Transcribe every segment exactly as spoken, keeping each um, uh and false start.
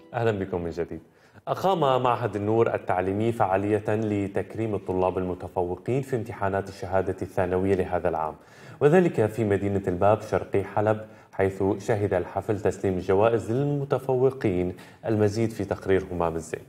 أهلا بكم من جديد. أقام معهد النور التعليمي فعالية لتكريم الطلاب المتفوقين في امتحانات الشهادة الثانوية لهذا العام، وذلك في مدينة الباب شرقي حلب، حيث شهد الحفل تسليم الجوائز للمتفوقين. المزيد في تقرير همام الزين.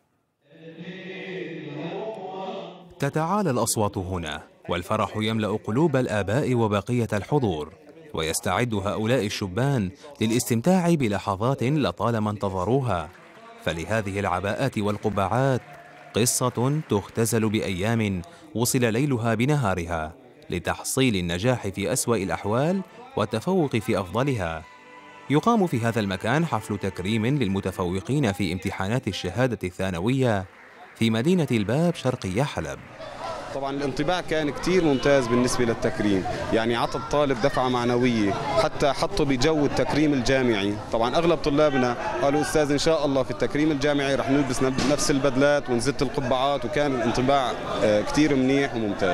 تتعالى الأصوات هنا، والفرح يملأ قلوب الآباء وبقية الحضور، ويستعد هؤلاء الشبان للاستمتاع بلحظات لطالما انتظروها. فلهذه العباءات والقبعات قصة تختزل بأيام وصل ليلها بنهارها لتحصيل النجاح في أسوأ الأحوال والتفوق في أفضلها. يقام في هذا المكان حفل تكريم للمتفوقين في امتحانات الشهادة الثانوية في مدينة الباب شرقي حلب. طبعا الانطباع كان كتير ممتاز بالنسبة للتكريم، يعني عطى الطالب دفعة معنوية، حتى حطه بجو التكريم الجامعي. طبعا أغلب طلابنا قالوا أستاذ إن شاء الله في التكريم الجامعي رح نلبس نفس البدلات ونزت القبعات، وكان الانطباع كتير منيح وممتاز.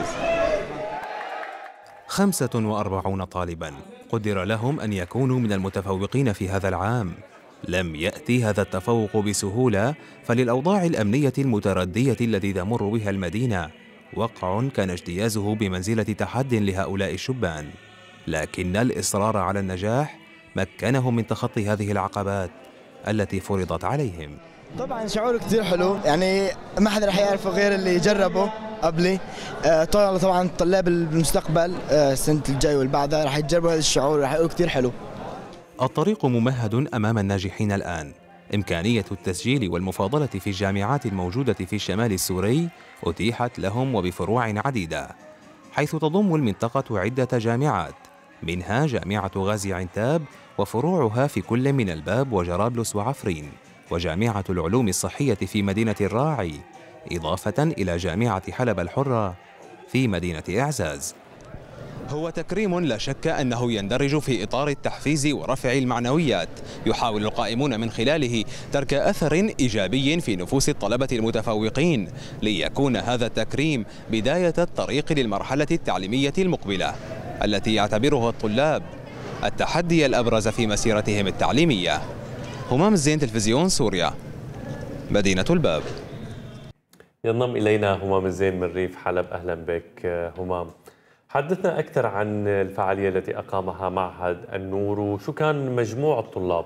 خمسة وأربعون طالبا قدر لهم أن يكونوا من المتفوقين في هذا العام. لم يأتي هذا التفوق بسهولة، فللأوضاع الأمنية المتردية التي تمر بها المدينة وقع كان اجتيازه بمنزلة تحد لهؤلاء الشبان، لكن الإصرار على النجاح مكنهم من تخطي هذه العقبات التي فرضت عليهم. طبعا شعور كثير حلو، يعني ما حدا رح يعرفه غير اللي جربه قبلي. آه طبعا طبعا طلاب المستقبل آه السنة الجاي والبعدها رح يجربوا هذا الشعور، رح يكون كثير حلو. الطريق ممهد أمام الناجحين الآن. إمكانية التسجيل والمفاضلة في الجامعات الموجودة في الشمال السوري أتيحت لهم وبفروع عديدة، حيث تضم المنطقة عدة جامعات، منها جامعة غازي عنتاب وفروعها في كل من الباب وجرابلس وعفرين، وجامعة العلوم الصحية في مدينة الراعي، إضافة إلى جامعة حلب الحرة في مدينة إعزاز. هو تكريم لا شك أنه يندرج في إطار التحفيز ورفع المعنويات، يحاول القائمون من خلاله ترك أثر إيجابي في نفوس الطلبة المتفوقين، ليكون هذا التكريم بداية الطريق للمرحلة التعليمية المقبلة التي يعتبرها الطلاب التحدي الأبرز في مسيرتهم التعليمية. همام الزين، تلفزيون سوريا، مدينة الباب. ينضم إلينا همام الزين من ريف حلب. أهلا بك همام. حدثنا أكثر عن الفعالية التي أقامها معهد النور، وشو كان مجموع الطلاب؟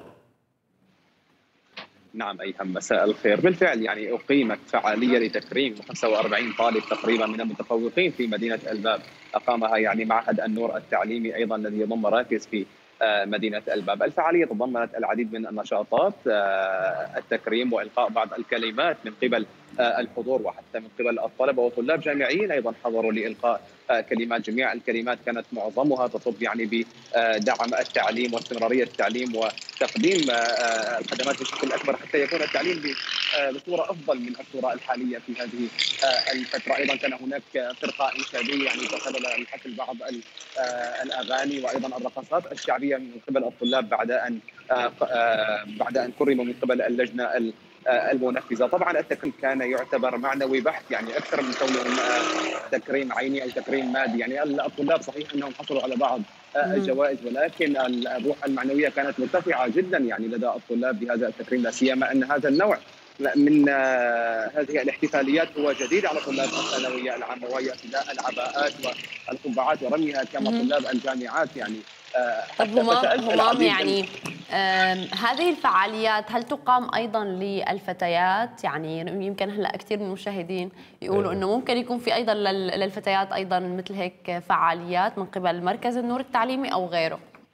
نعم أيهم، مساء الخير. بالفعل يعني أقيمت فعالية لتكريم خمسة وأربعين طالب تقريبا من المتفوقين في مدينة الباب. أقامها يعني معهد النور التعليمي أيضا الذي يضم مراكز في مدينة الباب. الفعالية تضمنت العديد من النشاطات، التكريم وإلقاء بعض الكلمات من قبل الحضور وحتى من قبل الطلبة وطلاب جامعيين أيضا حضروا لإلقاء كلمات. جميع الكلمات كانت معظمها تصب يعني بدعم التعليم واستمرارية التعليم وتقديم الخدمات بشكل أكبر حتى يكون التعليم بصورة أفضل من الصورة الحالية في هذه الفترة. أيضا كان هناك فرقة إنشادية يعني تخلل الحفل بعض الأغاني وأيضا الرقصات الشعبية من قبل الطلاب بعد أن بعد أن كرموا من قبل اللجنة المنفذة. طبعا التكريم كان يعتبر معنوي بحت، يعني أكثر من كونه تكريم عيني أو تكريم مادي. يعني الطلاب صحيح أنهم حصلوا على بعض الجوائز، ولكن الروح المعنوية كانت مرتفعة جدا يعني لدى الطلاب بهذا التكريم، لا سيما أن هذا النوع من هذه الاحتفاليات هو جديد على طلاب الثانوية العامة، وهي ارتداء العباءات والقبعات ورميها كما طلاب الجامعات. يعني طب همام همام يعني هذه الفعاليات هل تقام ايضا للفتيات؟ يعني يمكن هلا كثير من المشاهدين يقولوا انه ممكن يكون في ايضا للفتيات ايضا مثل هيك فعاليات من قبل مركز النور التعليمي او غيره.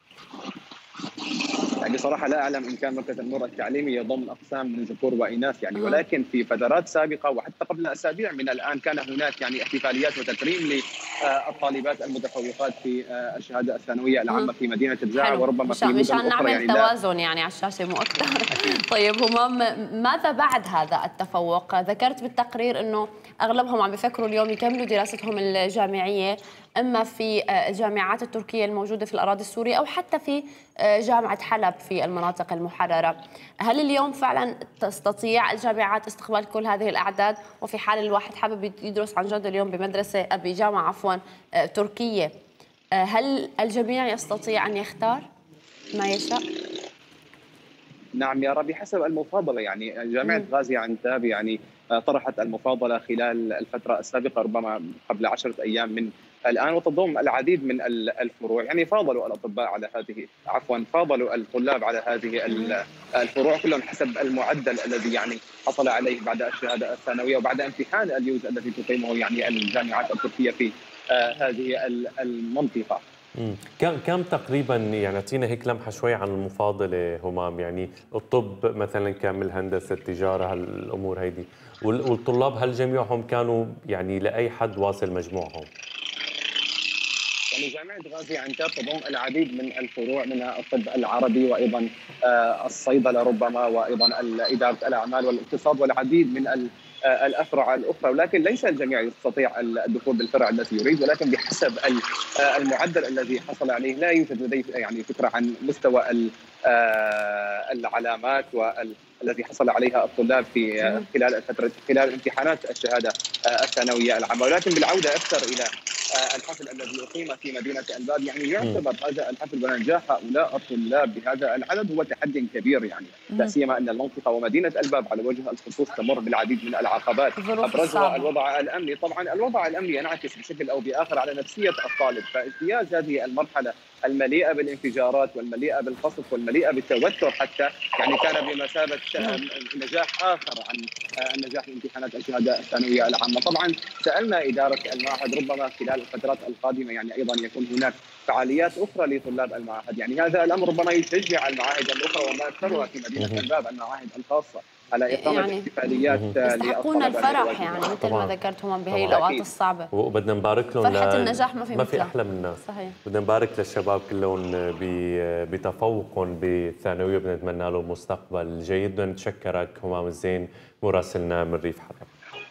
يعني صراحة لا أعلم إن كان مركز النور التعليمي يضم أقسام من ذكور وإناث يعني، ولكن في فترات سابقة وحتى قبل أسابيع من الآن كان هناك يعني احتفاليات وتكريم للطالبات المتفوقات في الشهادة الثانوية العامة في مدينة الجاع وربما في مدن مشان أخرى. نعمل يعني توازن يعني على الشاشة مو أكثر. طيب همام، ماذا بعد هذا التفوق؟ ذكرت بالتقرير أنه أغلبهم عم بيفكروا اليوم يكملوا دراستهم الجامعية إما في الجامعات التركية الموجودة في الأراضي السورية أو حتى في جامعة حلب في المناطق المحررة. هل اليوم فعلا تستطيع الجامعات استقبال كل هذه الأعداد؟ وفي حال الواحد حابب يدرس عن جد اليوم بمدرسة بجامعة عفوا تركية، هل الجميع يستطيع أن يختار ما يشاء؟ نعم يارا، بحسب المفاضله. يعني جامعه غازي عنتاب يعني طرحت المفاضله خلال الفتره السابقه، ربما قبل عشرة ايام من الان، وتضم العديد من الفروع. يعني فاضلوا الاطباء على هذه عفوا فاضلوا الطلاب على هذه الفروع كلهم حسب المعدل الذي يعني حصل عليه بعد الشهاده الثانويه وبعد امتحان اليوز الذي تقيمه يعني الجامعات التركيه في هذه المنطقه. كم كم تقريبا، يعني اعطينا هيك لمحه شوي عن المفاضله همام، يعني الطب مثلا كامل، هندسه، التجاره، هالامور هيدي، والطلاب هل جميعهم كانوا يعني لاي حد واصل مجموعهم؟ يعني جامعه غازي عنتاب تضم العديد من الفروع، منها الطب العربي وايضا الصيدله ربما، وايضا اداره الاعمال والاقتصاد والعديد من الافرع الاخرى، ولكن ليس الجميع يستطيع الدخول بالفرع الذي يريد، ولكن بحسب المعدل الذي حصل عليه لا يوجد لديه يعني فكره عن مستوى العلامات والذي حصل عليها الطلاب في خلال فتره خلال امتحانات الشهاده الثانويه العامه. ولكن بالعوده اكثر الى الحفل الذي اقيم في مدينه الباب، يعني يعتبر هذا الحفل ونجاح هؤلاء الطلاب بهذا العدد هو تحدي كبير، يعني لا سيما ان المنطقه ومدينه الباب على وجه الخصوص تمر بالعديد من العقبات، ابرزها الوضع الامني. طبعا الوضع الامني ينعكس بشكل او باخر على نفسيه الطالب، فاجتياز هذه المرحله المليئه بالانفجارات والمليئه بالقصف والمليئه بالتوتر حتى يعني كان بمثابه نجاح اخر عن النجاح في امتحانات الشهاده الثانويه العامه. طبعا سالنا اداره المعهد ربما خلال الفترات القادمه يعني ايضا يكون هناك فعاليات اخرى لطلاب المعهد، يعني هذا الامر ربما يشجع المعاهد الاخرى وما اكثرها في مدينه الباب المعاهد الخاصه على اقامه يعني احتفاليات يستحقون الفرح، يعني مثل ما ذكرتهم بهي الاوقات الصعبه، وبدنا نبارك لهم. فرحه النجاح ما في ما في احلى منها. صحيح. بدنا نبارك للشباب كلهم بتفوقهم بالثانويه، بدنا نتمنى لهم مستقبل جيد. بدنا نتشكرك همام الزين مراسلنا من ريف حلب.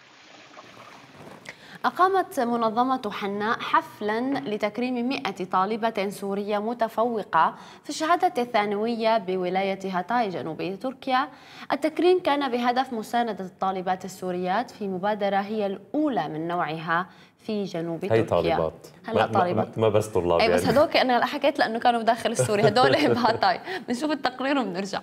أقامت منظمة حناء حفلاً لتكريم مئة طالبة سورية متفوقة في الشهادة الثانوية بولاية هاتاي جنوبي تركيا. التكريم كان بهدف مساندة الطالبات السوريات في مبادرة هي الأولى من نوعها في جنوب تركيا. هي طالبات هلا طالبات ما بس طلاب أي يعني. بس هدول أنا حكيت لأنه كانوا بداخل السوري، هدول بهاتاي. بنشوف التقرير وبنرجع.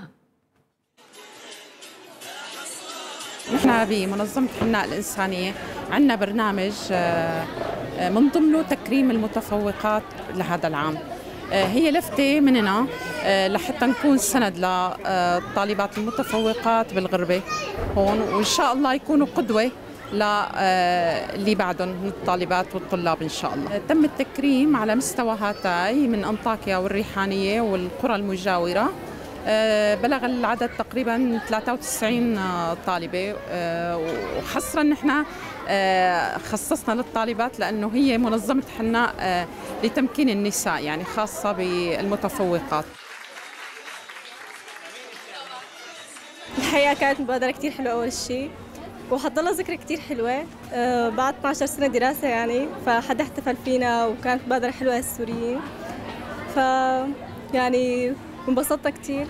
نحن بمنظمة حناء الإنسانية عندنا برنامج من ضمنه تكريم المتفوقات لهذا العام. هي لفتة مننا لحتى نكون سند للطالبات المتفوقات بالغربة هون، وإن شاء الله يكونوا قدوة للي بعدهم من الطالبات والطلاب إن شاء الله. تم التكريم على مستوى هاتاي من أنطاكيا والريحانية والقرى المجاورة. بلغ العدد تقريبا ثلاثة وتسعين طالبة، وحصرا نحن خصصنا للطالبات لأنه هي منظمة حناء لتمكين النساء، يعني خاصة بالمتفوقات. الحقيقة كانت مبادرة كتير حلوة أول شيء، وحضلها ذكرى كتير حلوة بعد اثنعش سنة دراسة، يعني فحدا احتفل فينا وكانت مبادرة حلوة للسوريين، ف يعني انبسطت كتير.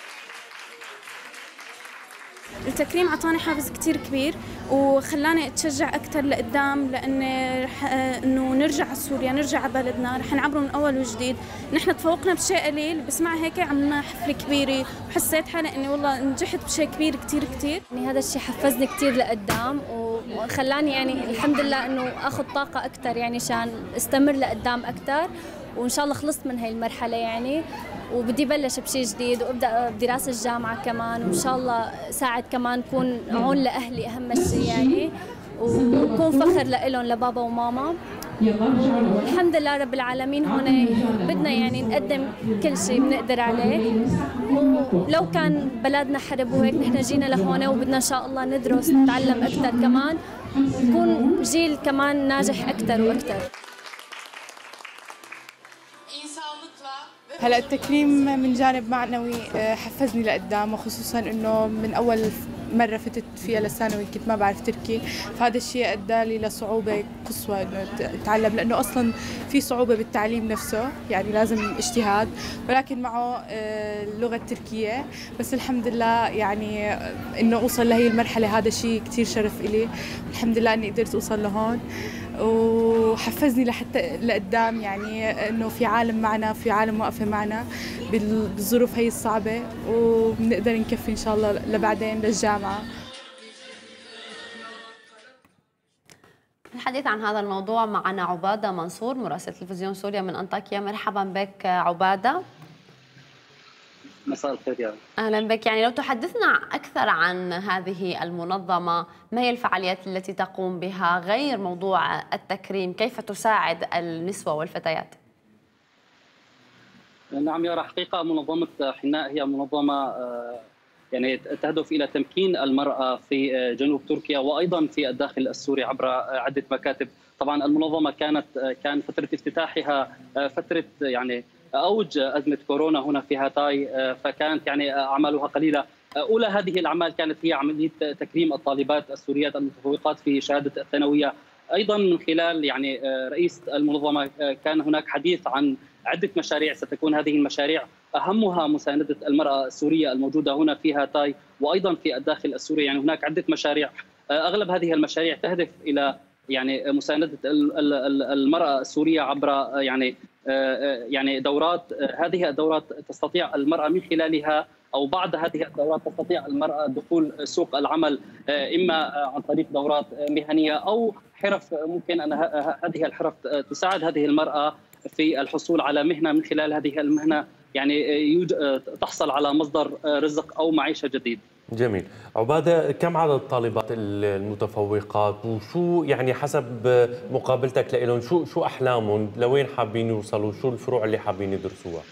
التكريم عطاني حافز كتير كبير وخلاني اتشجع اكثر لقدام، لان رح انه نرجع على سوريا، نرجع على بلدنا، رح نعبره من اول وجديد. نحن تفوقنا بشيء قليل، بس مع هيك عملنا حفله كبيره وحسيت حالي اني والله نجحت بشيء كبير كتير كتير. يعني هذا الشيء حفزني كتير لقدام وخلاني يعني الحمد لله انه اخذ طاقه اكثر، يعني عشان استمر لقدام اكثر، وان شاء الله خلصت من هاي المرحله يعني، وبدي بلش بشيء جديد وابدا بدراسه الجامعه كمان، وان شاء الله ساعد كمان كون عون لاهلي اهم شيء يعني، وكون فخر لهم لبابا وماما. الحمد لله رب العالمين هون بدنا يعني نقدم كل شيء بنقدر عليه، ولو كان بلدنا حرب وهيك نحن جينا لهون وبدنا ان شاء الله ندرس نتعلم اكثر كمان، نكون جيل كمان ناجح اكثر واكثر. هلا التكريم من جانب معنوي حفزني لقدام، وخصوصا انه من اول مره فتت فيها للثانوي كنت ما بعرف تركي، فهذا الشيء ادى لي لصعوبه قصوى انه اتعلم، لانه اصلا في صعوبه بالتعليم نفسه، يعني لازم اجتهاد، ولكن معه اللغه التركيه. بس الحمد لله يعني انه اوصل لهي المرحله هذا شيء كثير شرف إلي، الحمد لله اني قدرت اوصل لهون. وحفزني لحتى لقدام، يعني انه في عالم معنا، في عالم واقفه معنا بالظروف هي الصعبه، وبنقدر نكفي ان شاء الله لبعدين للجامعه. الحديث عن هذا الموضوع معنا عبادة منصور مراسل تلفزيون سوريا من أنطاكيا. مرحبا بك عبادة. مساء الخير يا أهلا بك. يعني لو تحدثنا أكثر عن هذه المنظمة، ما هي الفعاليات التي تقوم بها غير موضوع التكريم؟ كيف تساعد النسوة والفتيات؟ نعم يا حقيقة منظمة حناء هي منظمة يعني تهدف إلى تمكين المرأة في جنوب تركيا وأيضا في الداخل السوري عبر عدة مكاتب. طبعا المنظمة كانت كان فترة افتتاحها فترة يعني أوج أزمة كورونا هنا في هاتاي، فكانت يعني أعمالها قليلة. أولى هذه الأعمال كانت هي عملية تكريم الطالبات السوريات المتفوقات في شهادة الثانوية. أيضا من خلال يعني رئيس المنظمة كان هناك حديث عن عدة مشاريع ستكون هذه المشاريع أهمها مساندة المرأة السورية الموجودة هنا في هاتاي وأيضا في الداخل السوري. يعني هناك عدة مشاريع، أغلب هذه المشاريع تهدف إلى يعني مساندة المرأة السورية عبر يعني يعني دورات. هذه الدورات تستطيع المرأة من خلالها أو بعد هذه الدورات تستطيع المرأة دخول سوق العمل، إما عن طريق دورات مهنية أو حرف. ممكن أن هذه الحرف تساعد هذه المرأة في الحصول على مهنة، من خلال هذه المهنة يعني تحصل على مصدر رزق أو معيشة جديد. جميل. عبادة، كم عدد الطالبات المتفوقات وشو يعني حسب مقابلتك لهم شو شو أحلامهم، لوين حابين يوصلوا، شو الفروع اللي حابين يدرسوها؟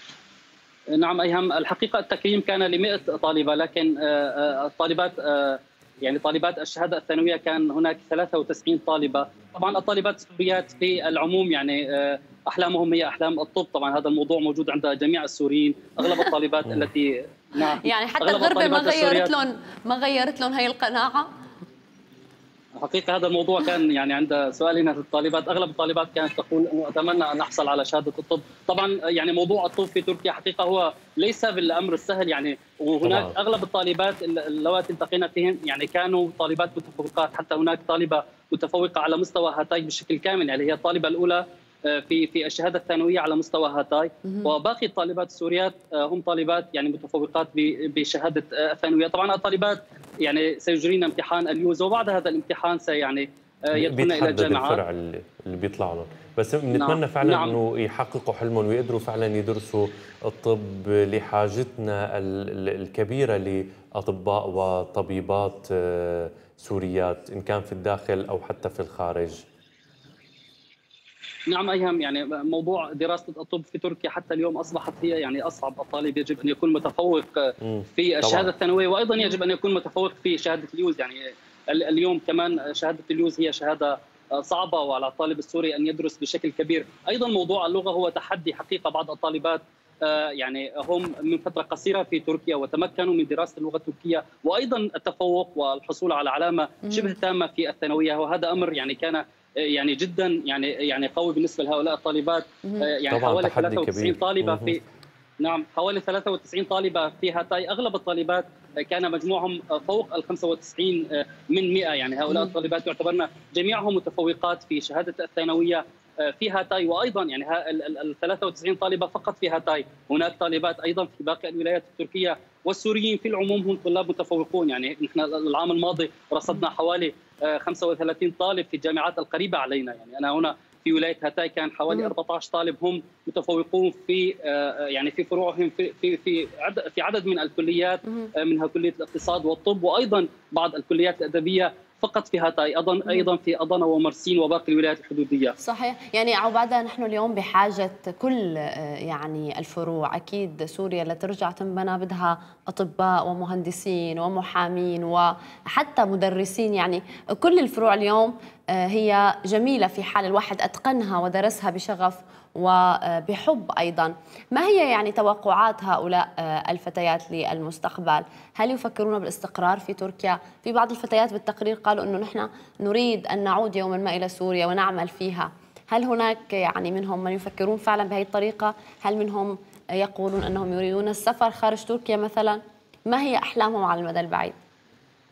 نعم أيهم، الحقيقة التكريم كان لمئة طالبة، لكن الطالبات يعني طالبات الشهادة الثانوية كان هناك ثلاثة وتسعين طالبة. طبعا الطالبات السوريات في العموم يعني أحلامهم هي أحلام الطب. طبعا هذا الموضوع موجود عند جميع السوريين. أغلب الطالبات التي نعم يعني حتى الغربة ما غيرت لهم ما غيرت لهم هي القناعة. حقيقة هذا الموضوع كان يعني عند سؤالنا للطالبات، أغلب الطالبات كانت تقول أنه أتمنى أن أحصل على شهادة الطب. طبعا يعني موضوع الطب في تركيا حقيقة هو ليس بالأمر السهل يعني، وهناك طبعا. أغلب الطالبات اللواتي التقينا فيهم يعني كانوا طالبات متفوقات. حتى هناك طالبة متفوقة على مستوى هاتاي بشكل كامل، يعني هي الطالبة الأولى في في الشهاده الثانويه على مستوى هاتاي، وباقي الطالبات السوريات هم طالبات يعني متفوقات بشهاده الثانويه. طبعا الطالبات يعني سيجرين امتحان اليوز، وبعد هذا الامتحان سي يعني يدخلن الى الجامعات الفرع اللي بيطلع لهم. بس بنتمنى نعم. فعلا نعم. انه يحققوا حلمهم ويقدروا فعلا يدرسوا الطب لحاجتنا الكبيره لاطباء وطبيبات سوريات ان كان في الداخل او حتى في الخارج. نعم أيهم، يعني موضوع دراسة الطب في تركيا حتى اليوم أصبحت هي يعني أصعب. الطالب يجب أن يكون متفوق في الشهادة الثانوية وأيضا يجب أن يكون متفوق في شهادة اليوز. يعني اليوم كمان شهادة اليوز هي شهادة صعبة، وعلى الطالب السوري أن يدرس بشكل كبير. أيضا موضوع اللغة هو تحدي حقيقة. بعض الطالبات يعني هم من فترة قصيرة في تركيا وتمكنوا من دراسة اللغة التركية وأيضا التفوق والحصول على علامة شبه تامة في الثانوية، وهذا أمر يعني كان يعني جدا يعني يعني قوي بالنسبه لهؤلاء الطالبات. يعني حوالي ثلاثة وتسعين طالبه في نعم حوالي ثلاثة وتسعين طالبه في هاتاي. اغلب الطالبات كان مجموعهم فوق ال خمسة وتسعين من مئة. يعني هؤلاء الطالبات يعتبرن جميعهم متفوقات في شهاده الثانويه في هاتاي، وايضا يعني ال ثلاثة وتسعين طالبه فقط في هاتاي. هناك طالبات ايضا في باقي الولايات التركيه، والسوريين في العموم هم طلاب متفوقون. يعني نحن العام الماضي رصدنا حوالي خمسة وثلاثين طالب في الجامعات القريبه علينا. يعني انا هنا في ولايه هاتاي كان حوالي أربعة عشر طالب هم متفوقون في يعني في فروعهم في في في عدد في عدد من الكليات، منها كليه الاقتصاد والطب وايضا بعض الكليات الادبيه فقط في هاتاي، ايضا ايضا في اضنا ومرسين وباقي الولايات الحدوديه. صحيح. يعني عباده نحن اليوم بحاجه كل يعني الفروع. اكيد سوريا لترجع تنبنى بدها اطباء ومهندسين ومحامين وحتى مدرسين. يعني كل الفروع اليوم هي جميله في حال الواحد اتقنها ودرسها بشغف وبحب. أيضا ما هي يعني توقعات هؤلاء الفتيات للمستقبل؟ هل يفكرون بالاستقرار في تركيا؟ في بعض الفتيات بالتقرير قالوا أنه نحن نريد أن نعود يوما ما إلى سوريا ونعمل فيها. هل هناك يعني منهم من يفكرون فعلا بهذه الطريقة؟ هل منهم يقولون أنهم يريدون السفر خارج تركيا مثلا؟ ما هي أحلامهم على المدى البعيد؟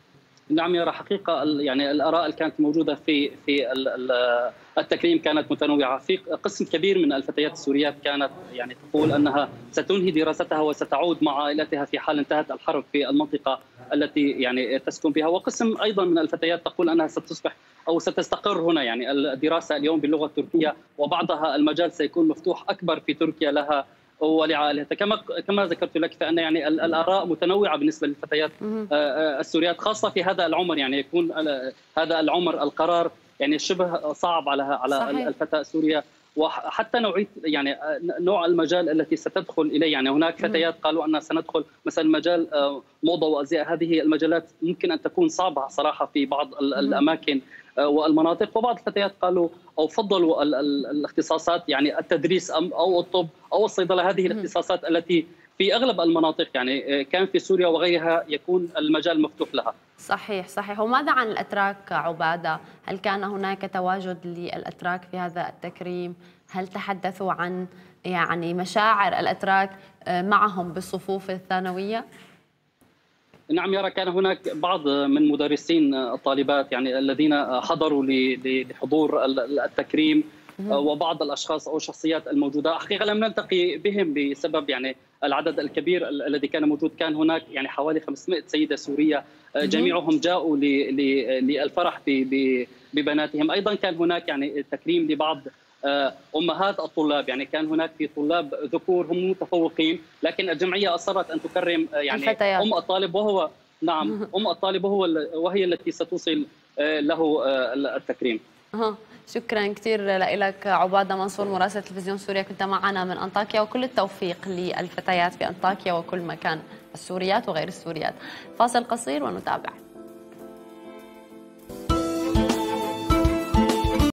نعم يرى حقيقة يعني الآراء اللي كانت موجودة في في التكريم كانت متنوعة. في قسم كبير من الفتيات السوريات كانت يعني تقول أنها ستنهي دراستها وستعود مع عائلتها في حال انتهت الحرب في المنطقة التي يعني تسكن فيها، وقسم أيضا من الفتيات تقول أنها ستصبح أو ستستقر هنا. يعني الدراسة اليوم باللغة التركية وبعضها المجال سيكون مفتوح أكبر في تركيا لها ولعائلتها. كما كما ذكرت لك فان يعني الاراء متنوعه بالنسبه للفتيات السوريات، خاصه في هذا العمر. يعني يكون هذا العمر القرار يعني شبه صعب على على صحيح. الفتاه السوريه، وحتى نوعيه يعني نوع المجال التي ستدخل اليه. يعني هناك فتيات قالوا ان سندخل مثلا مجال موضه وازياء، هذه المجالات ممكن ان تكون صعبه صراحه في بعض الاماكن والمناطق، وبعض الفتيات قالوا او فضلوا الاختصاصات يعني التدريس او الطب او الصيدله، هذه الاختصاصات التي في اغلب المناطق يعني كان في سوريا وغيرها يكون المجال مفتوح لها. صحيح صحيح. وماذا عن الاتراك عباده؟ هل كان هناك تواجد للاتراك في هذا التكريم؟ هل تحدثوا عن يعني مشاعر الاتراك معهم بالصفوف الثانويه؟ نعم يرى، كان هناك بعض من مدرسين الطالبات يعني الذين حضروا لحضور التكريم، وبعض الاشخاص او الشخصيات الموجوده. حقيقه لم نلتقي بهم بسبب يعني العدد الكبير الذي كان موجود. كان هناك يعني حوالي خمسمائة سيده سوريه، جميعهم جاءوا للفرح ببناتهم. ايضا كان هناك يعني تكريم لبعض امهات الطلاب، يعني كان هناك في طلاب ذكور هم متفوقين، لكن الجمعيه اصرت ان تكرم يعني الفتيات. ام الطالب وهو نعم ام الطالب وهو وهي التي ستوصل له التكريم. شكرا كثير لك عباده منصور، مراسل تلفزيون سوريا، كنت معنا من انطاكيا، وكل التوفيق للفتيات في انطاكيا وكل مكان، السوريات وغير السوريات. فاصل قصير ونتابع.